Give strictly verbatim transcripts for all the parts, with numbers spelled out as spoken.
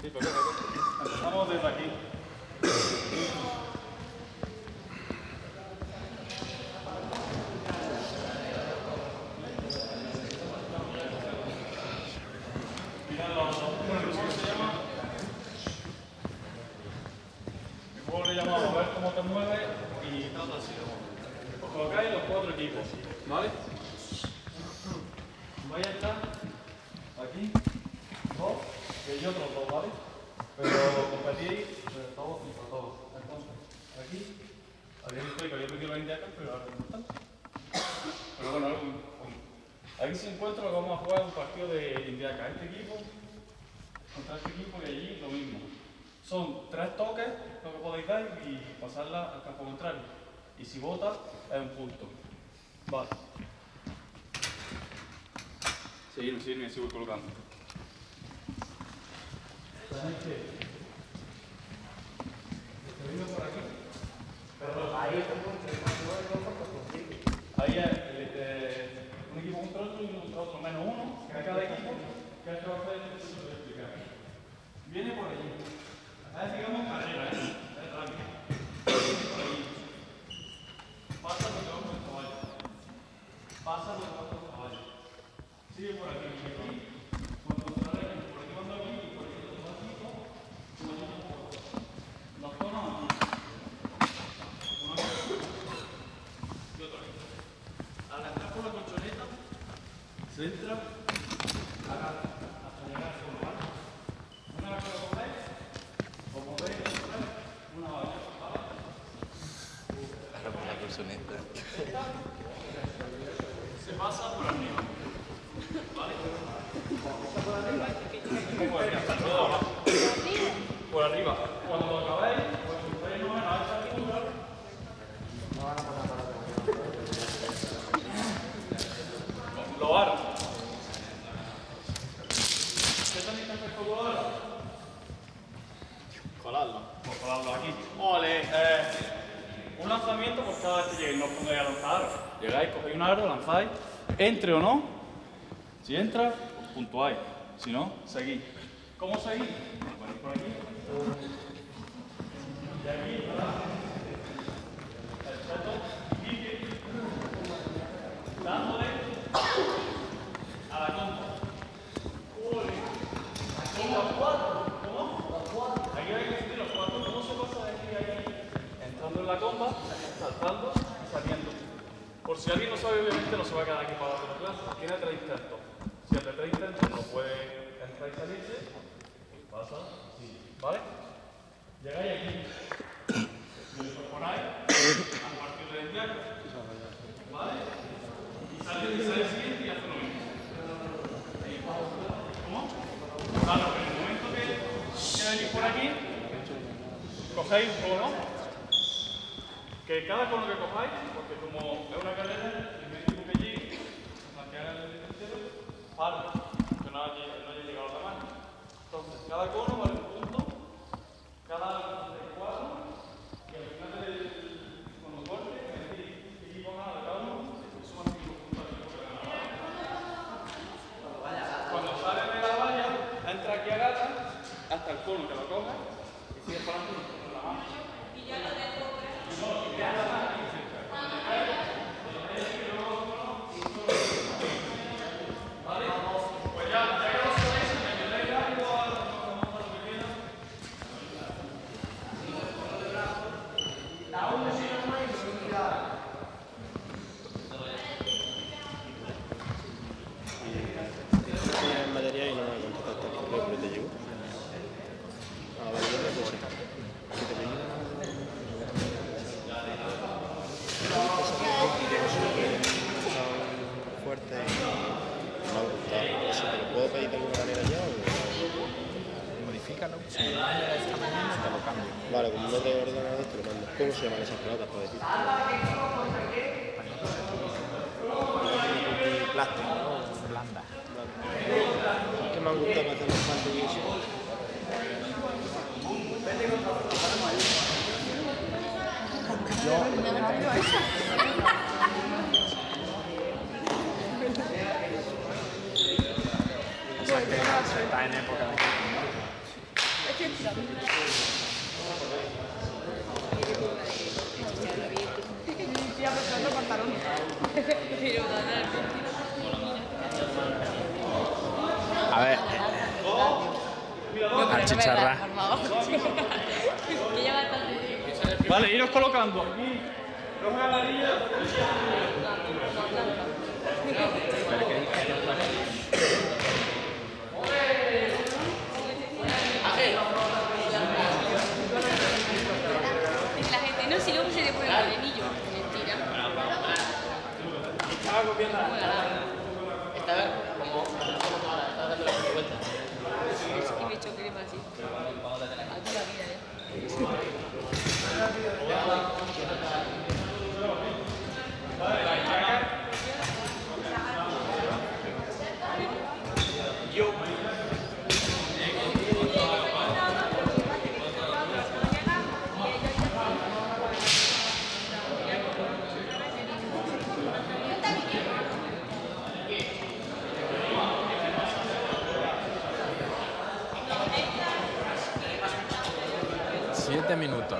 Sí, pero empezamos desde aquí. Le llamamos a ver cómo te mueves y trata así. Os colocáis los cuatro equipos, ¿vale? Vais a estar aquí, dos, y otros dos, ¿vale? Pero competís entre todos y para todos. Entonces, aquí, habéis visto que había pedido los indiacas, pero ahora no están. Pero bueno, aquí se encuentra que vamos a jugar un partido de indiacas. Este equipo contra este equipo y allí lo mismo. Son tres toques lo que podéis dar y pasarla al campo contrario. Y si vota, es un punto. Vale. Seguirme, seguirme, sigo colocando. Tenéis que... Seguirme por aquí. Perdón. Ahí es Ahí es eh, un equipo contra otro y uno contra otro. Menos uno, que a cada equipo, que es el que va a hacer el que voy a explicar. Viene por allí. Es, digamos, carrera, ¿eh? Es rápido. Por ahí. Pasa lo que va con el caballo. Pasa lo que va con el caballo. Sigue por aquí, por aquí. Cuando se la dejen, por aquí mando aquí, y por aquí los básicos, se lo llevan por aquí. Los tonos aquí. Uno aquí. Y otro aquí. Al entrar por la colchoneta, se entra acá, hasta llegar a segundo, ¿vale? Una vez que lo cogéis, como veis, una valla, ¿vale? Ahora por la colchoneta. Se pasa por arriba, ¿vale? Por arriba, hasta el dedo abajo. Por arriba. Cuando lo acabéis, cuando ustedes no ven a esta altura, no van a pasar para atrás. Lo aro. ¿Qué tenéis que hacer con lo aro? Colarlo. Pues colarlo aquí. Ole, eh, un lanzamiento por cada vez que lleguéis, no os pongáis a lanzar aro. Llegáis, cogéis un aro, lanzáis, entre o no. Si entra, pues puntuáis. Si no, seguís. ¿Cómo seguís? Ponéis por aquí. Y aquí, ¿verdad? El cheto, pique, dándole a la comba. Aquí los cuatro. ¿Cómo? Aquí hay que sentir los cuatro. ¿Cómo se pasa de aquí a aquí? Entrando en la comba, saltando y saliendo. Por si alguien no sabe, obviamente no se va a quedar aquí para la clase. Tiene tres intentos. Si hace tres intentos no puede entrar y salirse, pues pasa así, ¿vale? Llegáis aquí y lo incorporáis a partir de indiaco, ¿vale? Y sale y sale el siguiente y hace lo mismo. ¿Cómo? Claro, en el momento que, que venís por aquí, cogéis un cono, que cada cono que cojáis, porque como es una carrera, el primer equipo que llegue, la que haga el tercero, para, que no haya, no haya llegado a la mano. Entonces, cada cono vale un punto, cada de cuatro, y al final del con los golpes, es decir, equipo gana de cada uno, y suman cinco puntos al equipo que gana. Cuando sale de la valla, entra aquí a gata, hasta el cono que lo coge, y sigue para adelante con la mano. Y ya lo tengo. No, y ya la mano. ¿Vale? Pues ya, ya que lo sabéis, me ayudáis rápido a lo que queda. La onda si no hay velocidad. Tienes material y no me contestaste. ¿Pero te llegó? Ah, vale, yo creo que sí. ¿Qué te pedí? Fuerte. Me ha gustado. ¿Eso te lo puedo pedir de alguna manera ya o...? Modifícalo. Si me lo mandas esta mañana, te lo cambio. Vale, como no te he ordenado te lo mando. ¿Cómo se llaman esas pelotas para decir? Plástico, ¿no? Blanda. Vale. ¿Qué me han gustado para hacer los pasos y eso? Yo, o sea que está en época de... Estoy apretando pantalones. Pero A ver, a chicharra. que lleva bastante. Vale, iros colocando aquí. Coge la varilla. La gente no, si luego se le pone el morenillo. Mentira. Esta vez, como ahora, está dando la vuelta. Es que me choque más así. Aquí la vida, eh. Siete minutos.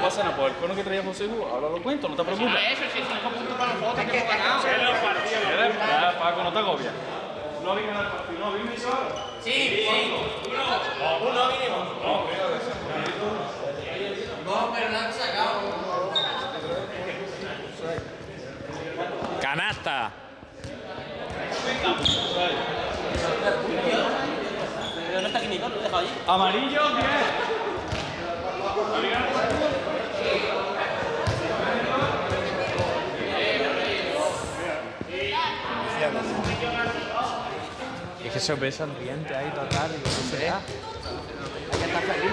pasa nada, pues el cono que traía José, ahora lo cuento, no te preocupes. Eso sí, cinco puntos para nosotros que hemos ganado. Ya, Paco, no te agobias. No vine al partido, no vine yo ahora. Sí, sí. Uno. Uno mínimo. No, creo que No, pero no han sacado. Canasta. ¿Dónde está Quinico? ¿Lo he dejado allí? amarillo, diez. Es que se ve sonriente ahí total. Y eso será. Hay que estar feliz.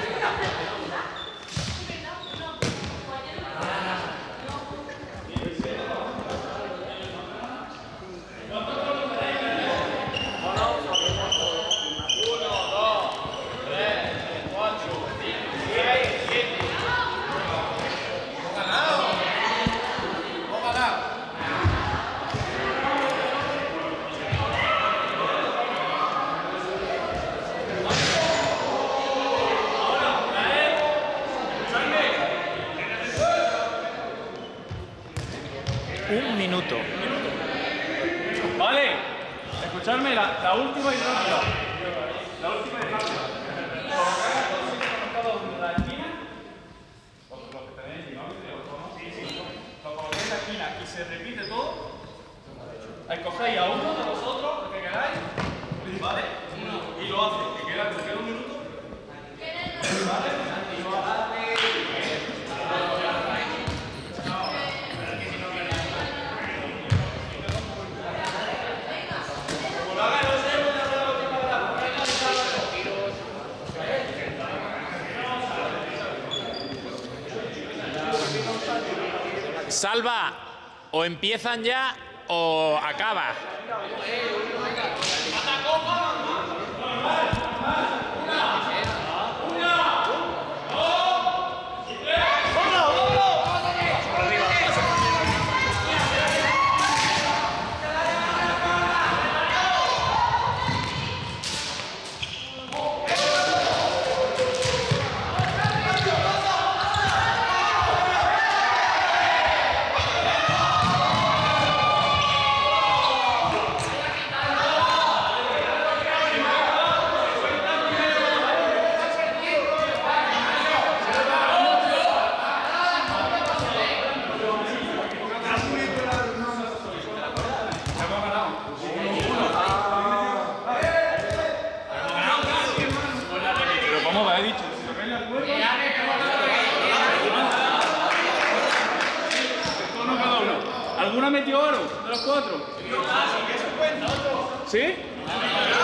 Un minuto. Vale, escuchadme la, la última y rápida. La última y rápida. Colocad los sitios conectados en la esquina. Los, los que tenéis, ¿no? Sí, sí. Lo colocáis en la esquina y se repite todo. Escogéis a uno de vosotros, el que queráis. ¿Vale? Y lo hacéis. Que queda, que queda un minuto. ¿Vale? Y lo hacéis. Salva, o empiezan ya o acaba. ¿Alguna metió oro de los cuatro? ¿Sí?